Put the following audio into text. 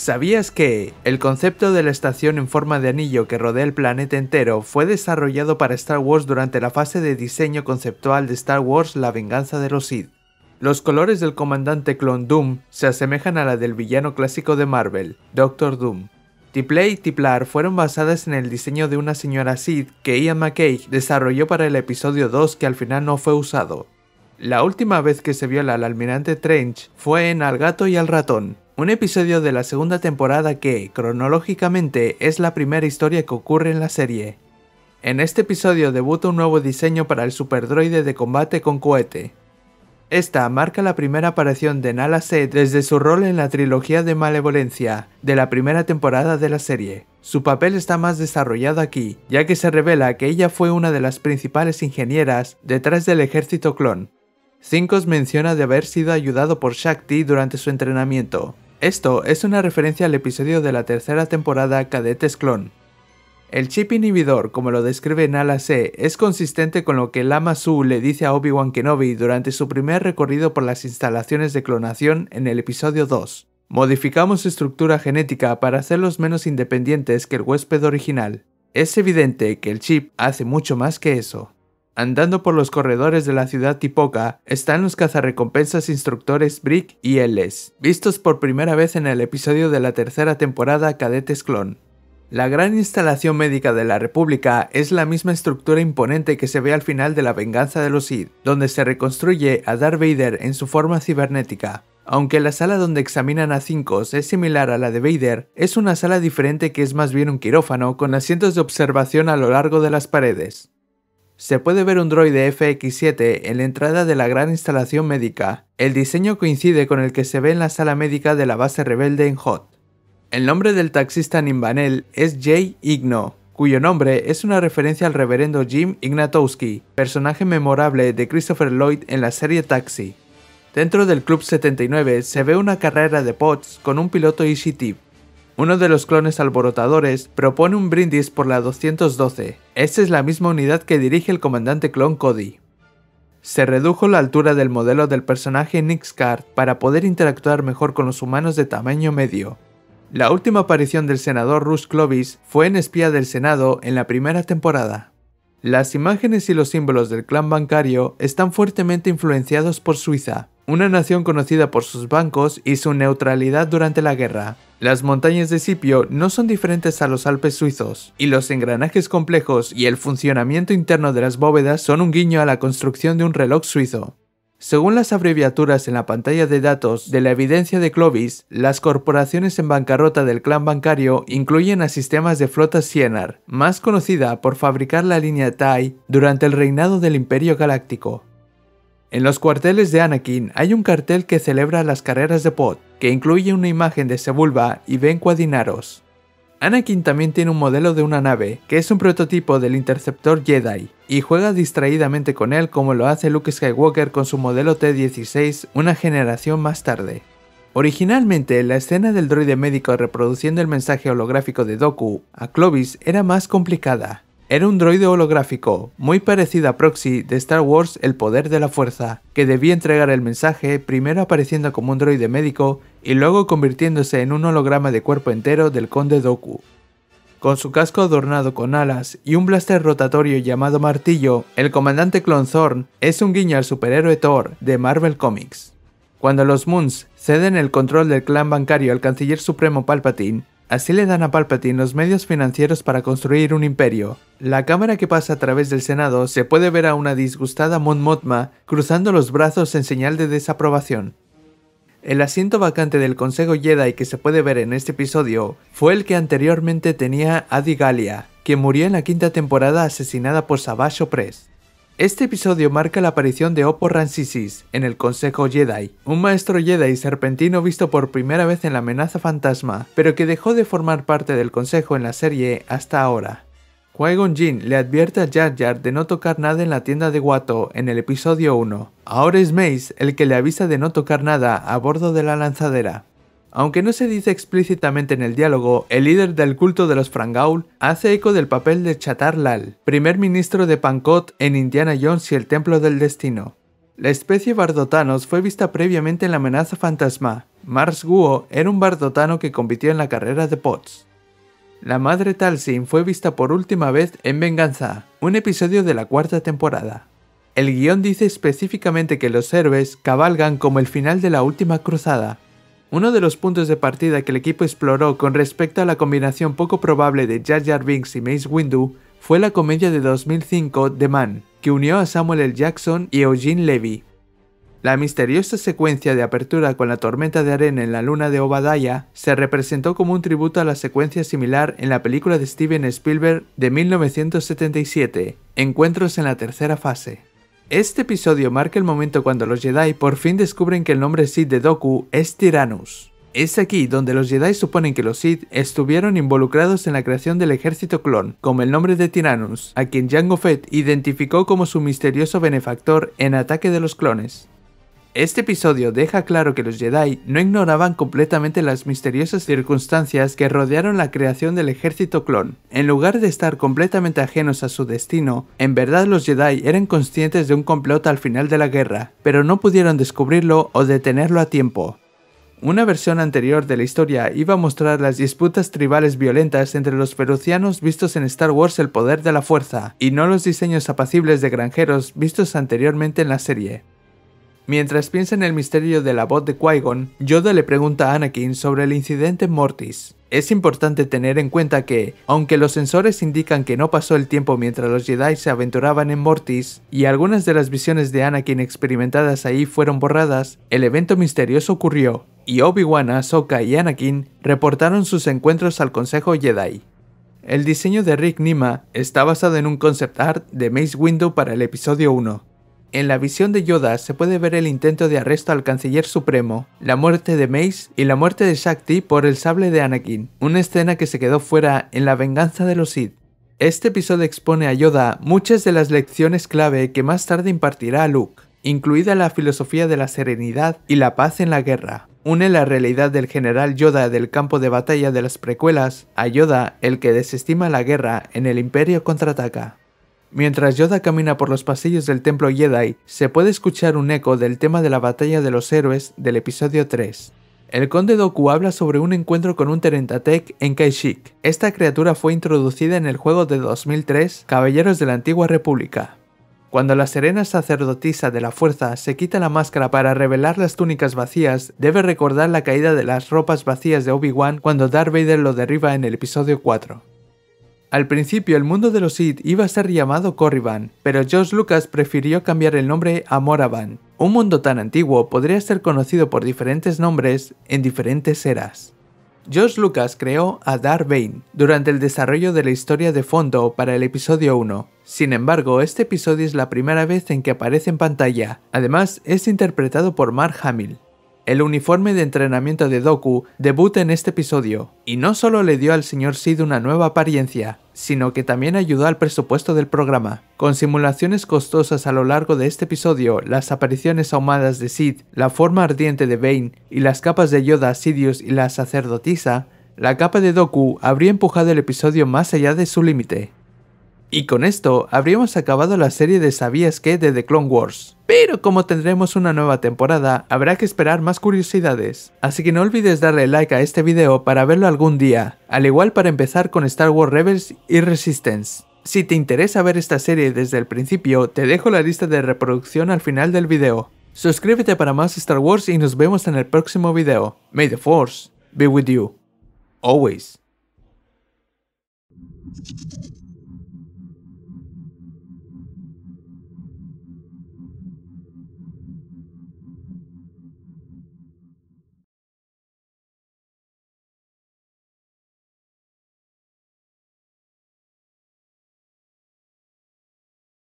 ¿Sabías que el concepto de la estación en forma de anillo que rodea el planeta entero fue desarrollado para Star Wars durante la fase de diseño conceptual de Star Wars: La venganza de los Sith? Los colores del comandante clon Doom se asemejan a la del villano clásico de Marvel, Doctor Doom. Tipley y Tiplar fueron basadas en el diseño de una señora Sith que Ian McKay desarrolló para el episodio 2 que al final no fue usado. La última vez que se vio al almirante Trench fue en Al gato y al ratón, un episodio de la segunda temporada que, cronológicamente, es la primera historia que ocurre en la serie. En este episodio debuta un nuevo diseño para el superdroide de combate con cohete. Esta marca la primera aparición de Nala Se desde su rol en la trilogía de Malevolencia de la primera temporada de la serie. Su papel está más desarrollado aquí, ya que se revela que ella fue una de las principales ingenieras detrás del ejército clon. Cincos menciona de haber sido ayudado por Shakti durante su entrenamiento. Esto es una referencia al episodio de la tercera temporada Cadetes Clon. El chip inhibidor, como lo describe Nala Se, es consistente con lo que Lama Su le dice a Obi-Wan Kenobi durante su primer recorrido por las instalaciones de clonación en el episodio 2. Modificamos su estructura genética para hacerlos menos independientes que el huésped original. Es evidente que el chip hace mucho más que eso. Andando por los corredores de la ciudad Tipoca, están los cazarrecompensas instructores Brick y Ellis, vistos por primera vez en el episodio de la tercera temporada Cadetes Clon. La gran instalación médica de la República es la misma estructura imponente que se ve al final de La venganza de los Sith, donde se reconstruye a Darth Vader en su forma cibernética. Aunque la sala donde examinan a Cincos es similar a la de Vader, es una sala diferente que es más bien un quirófano con asientos de observación a lo largo de las paredes. Se puede ver un droide FX-7 en la entrada de la gran instalación médica. El diseño coincide con el que se ve en la sala médica de la base rebelde en Hoth. El nombre del taxista Nimbanel es Jay Igno, cuyo nombre es una referencia al reverendo Jim Ignatowski, personaje memorable de Christopher Lloyd en la serie Taxi. Dentro del Club 79 se ve una carrera de pods con un piloto Ishitib. Uno de los clones alborotadores propone un brindis por la 212. Esta es la misma unidad que dirige el comandante clon Cody. Se redujo la altura del modelo del personaje Nixcart para poder interactuar mejor con los humanos de tamaño medio. La última aparición del senador Rush Clovis fue en Espía del Senado en la primera temporada. Las imágenes y los símbolos del clan bancario están fuertemente influenciados por Suiza, una nación conocida por sus bancos y su neutralidad durante la guerra. Las montañas de Scipio no son diferentes a los Alpes suizos, y los engranajes complejos y el funcionamiento interno de las bóvedas son un guiño a la construcción de un reloj suizo. Según las abreviaturas en la pantalla de datos de la evidencia de Clovis, las corporaciones en bancarrota del clan bancario incluyen a Sistemas de Flotas Sienar, más conocida por fabricar la línea TIE durante el reinado del Imperio Galáctico. En los cuarteles de Anakin hay un cartel que celebra las carreras de pod, que incluye una imagen de Sebulba y Ben Quadinaros. Anakin también tiene un modelo de una nave, que es un prototipo del Interceptor Jedi, y juega distraídamente con él como lo hace Luke Skywalker con su modelo T-16 una generación más tarde. Originalmente, la escena del droide médico reproduciendo el mensaje holográfico de Dooku a Clovis era más complicada. Era un droide holográfico, muy parecido a Proxy de Star Wars El Poder de la Fuerza, que debía entregar el mensaje primero apareciendo como un droide médico y luego convirtiéndose en un holograma de cuerpo entero del Conde Dooku. Con su casco adornado con alas y un blaster rotatorio llamado Martillo, el comandante Clon Thorn es un guiño al superhéroe Thor de Marvel Comics. Cuando los Moons ceden el control del clan bancario al canciller supremo Palpatine, así le dan a Palpatine los medios financieros para construir un imperio. La cámara que pasa a través del Senado se puede ver a una disgustada Mon Mothma cruzando los brazos en señal de desaprobación. El asiento vacante del Consejo Jedi que se puede ver en este episodio fue el que anteriormente tenía Adi Gallia, quien murió en la quinta temporada asesinada por Savage Opress. Este episodio marca la aparición de Oppo Rancisis en el Consejo Jedi, un maestro Jedi serpentino visto por primera vez en La amenaza fantasma, pero que dejó de formar parte del Consejo en la serie hasta ahora. Qui-Gon Jinn le advierte a Jar Jar de no tocar nada en la tienda de Watto en el episodio 1. Ahora es Mace el que le avisa de no tocar nada a bordo de la lanzadera. Aunque no se dice explícitamente en el diálogo, el líder del culto de los Frangaul hace eco del papel de Chatar Lal, primer ministro de Pankot en Indiana Jones y el Templo del Destino. La especie Bardotanos fue vista previamente en La amenaza fantasma, Mars Guo era un bardotano que compitió en la carrera de Pots. La madre Talzin fue vista por última vez en Venganza, un episodio de la 4ª temporada. El guión dice específicamente que los héroes cabalgan como el final de la última cruzada. Uno de los puntos de partida que el equipo exploró con respecto a la combinación poco probable de Jar Jar Binks y Mace Windu fue la comedia de 2005 The Man, que unió a Samuel L. Jackson y Eugene Levy. La misteriosa secuencia de apertura con la tormenta de arena en la luna de Obadiah se representó como un tributo a la secuencia similar en la película de Steven Spielberg de 1977, Encuentros en la tercera fase. Este episodio marca el momento cuando los Jedi por fin descubren que el nombre Sith de Dooku es Tyrannus. Es aquí donde los Jedi suponen que los Sith estuvieron involucrados en la creación del ejército clon, como el nombre de Tyrannus, a quien Jango Fett identificó como su misterioso benefactor en Ataque de los Clones. Este episodio deja claro que los Jedi no ignoraban completamente las misteriosas circunstancias que rodearon la creación del ejército clon. En lugar de estar completamente ajenos a su destino, en verdad los Jedi eran conscientes de un complot al final de la guerra, pero no pudieron descubrirlo o detenerlo a tiempo. Una versión anterior de la historia iba a mostrar las disputas tribales violentas entre los ferucianos vistos en Star Wars El Poder de la Fuerza, y no los diseños apacibles de granjeros vistos anteriormente en la serie. Mientras piensa en el misterio de la voz de Qui-Gon, Yoda le pregunta a Anakin sobre el incidente en Mortis. Es importante tener en cuenta que, aunque los sensores indican que no pasó el tiempo mientras los Jedi se aventuraban en Mortis, y algunas de las visiones de Anakin experimentadas ahí fueron borradas, el evento misterioso ocurrió, y Obi-Wan, Ahsoka y Anakin reportaron sus encuentros al Consejo Jedi. El diseño de Rick Nima está basado en un concept art de Mace Windu para el episodio 1. En la visión de Yoda se puede ver el intento de arresto al Canciller Supremo, la muerte de Mace y la muerte de Shakti por el sable de Anakin, una escena que se quedó fuera en La Venganza de los Sith. Este episodio expone a Yoda muchas de las lecciones clave que más tarde impartirá a Luke, incluida la filosofía de la serenidad y la paz en la guerra. Une la realidad del general Yoda del campo de batalla de las precuelas a Yoda, el que desestima la guerra en el Imperio contraataca. Mientras Yoda camina por los pasillos del templo Jedi, se puede escuchar un eco del tema de la batalla de los héroes del episodio 3. El conde Dooku habla sobre un encuentro con un Terentatech en Kashyyyk. Esta criatura fue introducida en el juego de 2003, Caballeros de la Antigua República. Cuando la serena sacerdotisa de la fuerza se quita la máscara para revelar las túnicas vacías, debe recordar la caída de las ropas vacías de Obi-Wan cuando Darth Vader lo derriba en el episodio 4. Al principio el mundo de los Sith iba a ser llamado Korriban, pero George Lucas prefirió cambiar el nombre a Moraban. Un mundo tan antiguo podría ser conocido por diferentes nombres en diferentes eras. George Lucas creó a Darth Bane durante el desarrollo de la historia de fondo para el episodio 1. Sin embargo, este episodio es la primera vez en que aparece en pantalla. Además, es interpretado por Mark Hamill. El uniforme de entrenamiento de Dooku debuta en este episodio, y no solo le dio al señor Sith una nueva apariencia, sino que también ayudó al presupuesto del programa. Con simulaciones costosas a lo largo de este episodio, las apariciones ahumadas de Sith, la forma ardiente de Bane y las capas de Yoda, Sidious y la sacerdotisa, la capa de Dooku habría empujado el episodio más allá de su límite. Y con esto habríamos acabado la serie de ¿Sabías qué? De The Clone Wars. Pero como tendremos una nueva temporada, habrá que esperar más curiosidades. Así que no olvides darle like a este video para verlo algún día, al igual para empezar con Star Wars Rebels y Resistance. Si te interesa ver esta serie desde el principio, te dejo la lista de reproducción al final del video. Suscríbete para más Star Wars y nos vemos en el próximo video. May the Force be with you. Always.